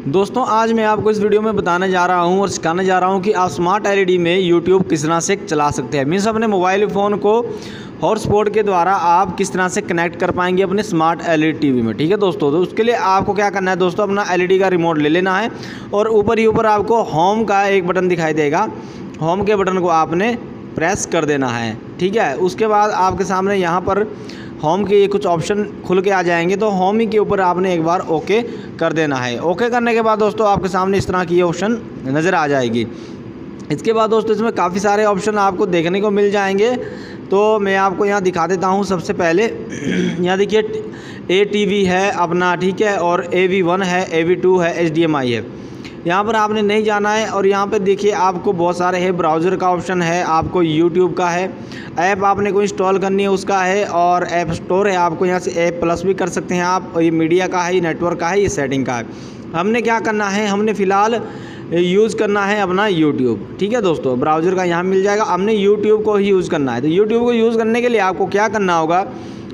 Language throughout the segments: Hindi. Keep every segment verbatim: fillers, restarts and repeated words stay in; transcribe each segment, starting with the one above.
दोस्तों आज मैं आपको इस वीडियो में बताने जा रहा हूं और सिखाने जा रहा हूं कि आप स्मार्ट एलईडी में यूट्यूब किस तरह से चला सकते हैं। मीन्स अपने मोबाइल फ़ोन को हॉटस्पॉट के द्वारा आप किस तरह से कनेक्ट कर पाएंगे अपने स्मार्ट एलईडी टीवी में। ठीक है दोस्तों, तो उसके लिए आपको क्या करना है दोस्तों, अपना एलईडी का रिमोट ले लेना है और ऊपर ही ऊपर आपको होम का एक बटन दिखाई देगा। होम के बटन को आपने प्रेस कर देना है। ठीक है, उसके बाद आपके सामने यहाँ पर होम के ये कुछ ऑप्शन खुल के आ जाएंगे, तो होम ही के ऊपर आपने एक बार ओके कर देना है। ओके करने के बाद दोस्तों आपके सामने इस तरह की ये ऑप्शन नज़र आ जाएगी। इसके बाद दोस्तों इसमें काफ़ी सारे ऑप्शन आपको देखने को मिल जाएंगे, तो मैं आपको यहाँ दिखा देता हूँ। सबसे पहले यहाँ देखिए ए टी वी है अपना, ठीक है, और ए वी वन है, ए वी टू है, एच डी एम आई है। यहाँ पर आपने नहीं जाना है और यहाँ पे देखिए आपको बहुत सारे है। ब्राउज़र का ऑप्शन है, आपको यूट्यूब का है, ऐप आपने को इंस्टॉल करनी है उसका है, और ऐप स्टोर है, आपको यहाँ से ऐप प्लस भी कर सकते हैं आप। ये मीडिया का है, ये नेटवर्क का है, ये सेटिंग का है। हमने क्या करना है, हमने फ़िलहाल यूज़ करना है अपना यूट्यूब। ठीक है दोस्तों, ब्राउज़र का यहाँ मिल जाएगा, हमने यूट्यूब को ही यूज़ करना है। तो यूट्यूब को यूज़ करने के लिए आपको क्या करना होगा,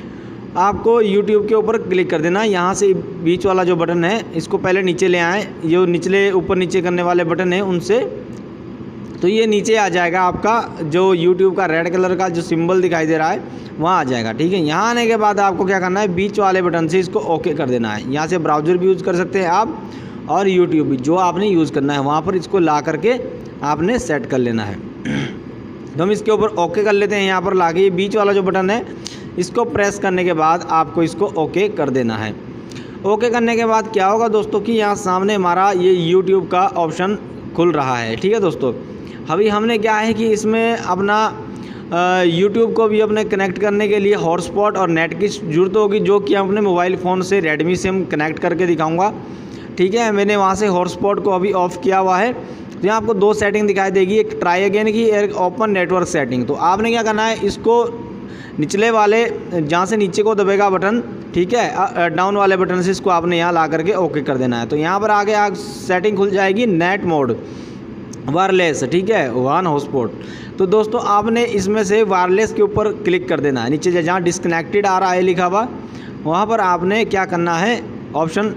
आपको यूट्यूब के ऊपर क्लिक कर देना। यहाँ से बीच वाला जो बटन है इसको पहले नीचे ले आएँ, जो निचले ऊपर नीचे करने वाले बटन है उनसे, तो ये नीचे आ जाएगा आपका जो यूट्यूब का रेड कलर का जो सिंबल दिखाई दे रहा है वहाँ आ जाएगा। ठीक है, यहाँ आने के बाद आपको क्या करना है, बीच वाले बटन से इसको ओके कर देना है। यहाँ से ब्राउज़र भी यूज़ कर सकते हैं आप और यूट्यूब भी, जो आपने यूज़ करना है वहाँ पर इसको ला करके आपने सेट कर लेना है। तो हम इसके ऊपर ओके कर लेते हैं। यहाँ पर ला के ये बीच वाला जो बटन है इसको प्रेस करने के बाद आपको इसको ओके कर देना है। ओके करने के बाद क्या होगा दोस्तों कि यहाँ सामने हमारा ये यूट्यूब का ऑप्शन खुल रहा है। ठीक है दोस्तों, अभी हमने क्या है कि इसमें अपना यूट्यूब को भी अपने कनेक्ट करने के लिए हॉटस्पॉट और नेट की ज़रूरत होगी, जो कि अपने मोबाइल फ़ोन से रेडमी से हम कनेक्ट करके दिखाऊंगा। ठीक है, मैंने वहाँ से हॉटस्पॉट को अभी ऑफ़ किया हुआ है। तो यहाँ आपको दो सेटिंग दिखाई देगी, एक ट्राई अगेन की, एक ओपन नेटवर्क सेटिंग। तो आपने क्या करना है, इसको निचले वाले जहाँ से नीचे को दबेगा बटन, ठीक है, डाउन वाले बटन से इसको आपने यहाँ ला करके ओके कर देना है। तो यहाँ पर आगे आग सेटिंग खुल जाएगी नेट मोड वायरलेस, ठीक है, वन हॉटस्पॉट। तो दोस्तों आपने इसमें से वायरलेस के ऊपर क्लिक कर देना है। नीचे जहाँ डिस्कनेक्टेड आ रहा है लिखा हुआ, वहाँ पर आपने क्या करना है, ऑप्शन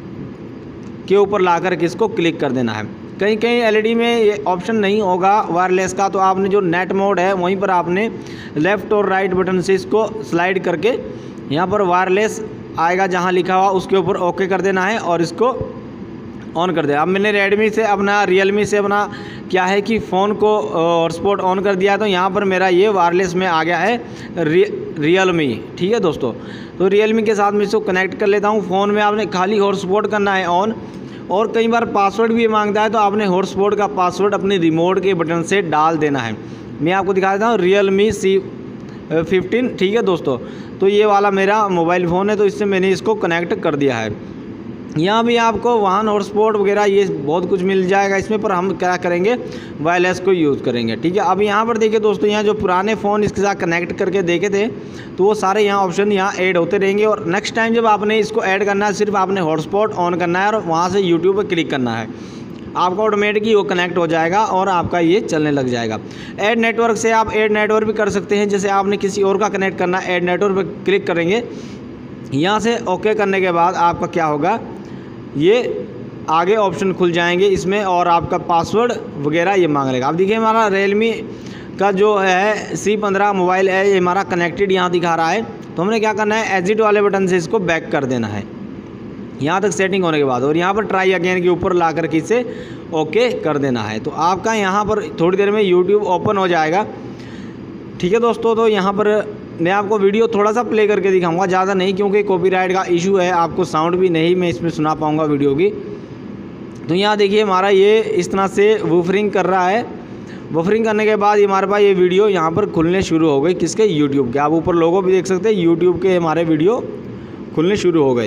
के ऊपर ला करके इसको क्लिक कर देना है। कहीं कहीं एलईडी में ये ऑप्शन नहीं होगा वायरलेस का, तो आपने जो नेट मोड है वहीं पर आपने लेफ़्ट और राइट बटन से इसको स्लाइड करके यहाँ पर वायरलेस आएगा जहाँ लिखा हुआ, उसके ऊपर ओके कर देना है और इसको ऑन कर दिया। अब मैंने रेडमी से अपना रियलमी से अपना क्या है कि फ़ोन को हॉटस्पॉट ऑन कर दिया, तो यहाँ पर मेरा ये वायरलेस में आ गया है रियलमी। ठीक है दोस्तों, तो रियलमी के साथ मैं इसको कनेक्ट कर लेता हूँ। फ़ोन में आपने खाली हॉटस्पॉट करना है ऑन, और कई बार पासवर्ड भी मांगता है, तो आपने हॉटस्पॉट का पासवर्ड अपने रिमोट के बटन से डाल देना है। मैं आपको दिखा देता हूँ, रियलमी सी फिफ्टीन। ठीक है दोस्तों, तो ये वाला मेरा मोबाइल फ़ोन है, तो इससे मैंने इसको कनेक्ट कर दिया है। यहाँ भी आपको वाहन हॉटस्पॉट वगैरह ये बहुत कुछ मिल जाएगा इसमें, पर हम क्या करेंगे, वायरलेस को यूज़ करेंगे। ठीक है, अब यहाँ पर देखिए दोस्तों, यहाँ जो पुराने फ़ोन इसके साथ कनेक्ट करके देखे थे, तो वो सारे यहाँ ऑप्शन यहाँ ऐड होते रहेंगे। और नेक्स्ट टाइम जब आपने इसको ऐड करना है, सिर्फ आपने हॉटस्पॉट ऑन करना है और वहाँ से यूट्यूब पर क्लिक करना है, आपका ऑटोमेटिक ही वो कनेक्ट हो जाएगा और आपका ये चलने लग जाएगा। ऐड नेटवर्क से आप ऐड नेटवर्क भी कर सकते हैं, जैसे आपने किसी और का कनेक्ट करना है, ऐड नेटवर्क पर क्लिक करेंगे। यहाँ से ओके करने के बाद आपका क्या होगा, ये आगे ऑप्शन खुल जाएंगे इसमें, और आपका पासवर्ड वगैरह ये मांग लेगा। अब देखिए हमारा रियलमी का जो है सी पंद्रह मोबाइल है, ये हमारा कनेक्टेड यहाँ दिखा रहा है। तो हमने क्या करना है, एग्जिट वाले बटन से इसको बैक कर देना है यहाँ तक सेटिंग होने के बाद, और यहाँ पर ट्राई अगेन के ऊपर ला करके इसे ओके कर देना है। तो आपका यहाँ पर थोड़ी देर में यूट्यूब ओपन हो जाएगा। ठीक है दोस्तों, तो यहाँ पर मैं आपको वीडियो थोड़ा सा प्ले करके दिखाऊंगा, ज़्यादा नहीं, क्योंकि कॉपीराइट का इशू है, आपको साउंड भी नहीं मैं इसमें सुना पाऊंगा वीडियो की। तो यहाँ देखिए हमारा ये इस तरह से वूफरिंग कर रहा है। वूफरिंग करने के बाद हमारे पास ये वीडियो यहाँ पर खुलने शुरू हो गई, किसके, यूट्यूब के। आप ऊपर लोगो भी देख सकते हैं, यूट्यूब के हमारे वीडियो खुलने शुरू हो गए।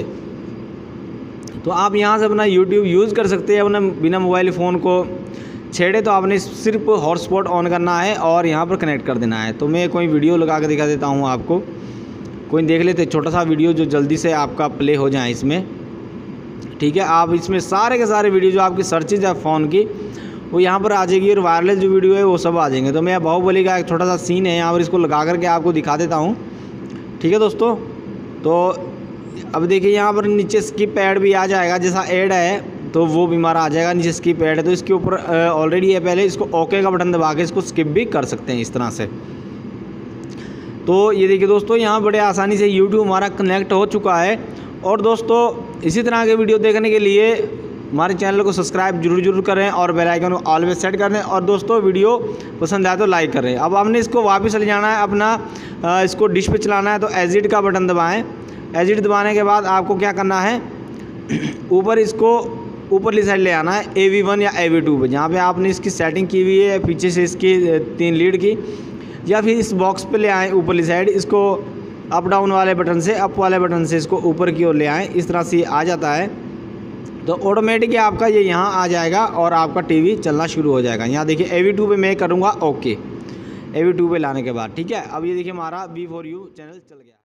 तो आप यहाँ से अपना यूट्यूब यूज़ कर सकते हैं अपना बिना मोबाइल फ़ोन को छेड़े। तो आपने सिर्फ हॉटस्पॉट ऑन करना है और यहाँ पर कनेक्ट कर देना है। तो मैं कोई वीडियो लगा के दिखा देता हूँ आपको, कोई देख लेते, छोटा सा वीडियो जो जल्दी से आपका प्ले हो जाए इसमें। ठीक है, आप इसमें सारे के सारे वीडियो जो आपकी सर्चेज है फ़ोन की, वो यहाँ पर आ जाएगी, और वायरलेस जो वीडियो है वो सब आ जाएंगे। तो मैं बाहुबली का एक छोटा सा सीन है यहाँ पर, इसको लगा करके आपको दिखा देता हूँ। ठीक है दोस्तों, तो अब देखिए यहाँ पर नीचे स्किप ऐड भी आ जाएगा, जैसा ऐड है तो वो भी हमारा आ जाएगा। नीचे स्किप ऐड है तो इसके ऊपर ऑलरेडी है, पहले इसको ओके का बटन दबा के इसको स्किप भी कर सकते हैं इस तरह से। तो ये देखिए दोस्तों, यहाँ बड़े आसानी से यूट्यूब हमारा कनेक्ट हो चुका है। और दोस्तों इसी तरह के वीडियो देखने के लिए हमारे चैनल को सब्सक्राइब जरूर जरूर करें और बेल आइकन को ऑल पे सेट कर दें। और दोस्तों वीडियो पसंद आए तो लाइक करें। अब आपने इसको वापस ले जाना है अपना, इसको डिश पे चलाना है तो एजिट का बटन दबाएं। एजिट दबाने के बाद आपको क्या करना है, ऊपर इसको ऊपरली साइड ले आना है ए वी वन या ए वी टू पे, जहाँ पे आपने इसकी सेटिंग की हुई है पीछे से इसकी तीन लीड की, या फिर इस बॉक्स पे ले आएँ ऊपरली साइड, इसको अप डाउन वाले बटन से अप वाले बटन से इसको ऊपर की ओर ले आएँ। इस तरह से आ जाता है तो ऑटोमेटिक आपका ये यहाँ आ जाएगा और आपका टीवी चलना शुरू हो जाएगा। यहाँ देखिए ए वी टू पे मैं करूँगा ओके, ए वी टू पे लाने के बाद, ठीक है। अब ये देखिए हमारा वी फॉर यू चैनल चल गया।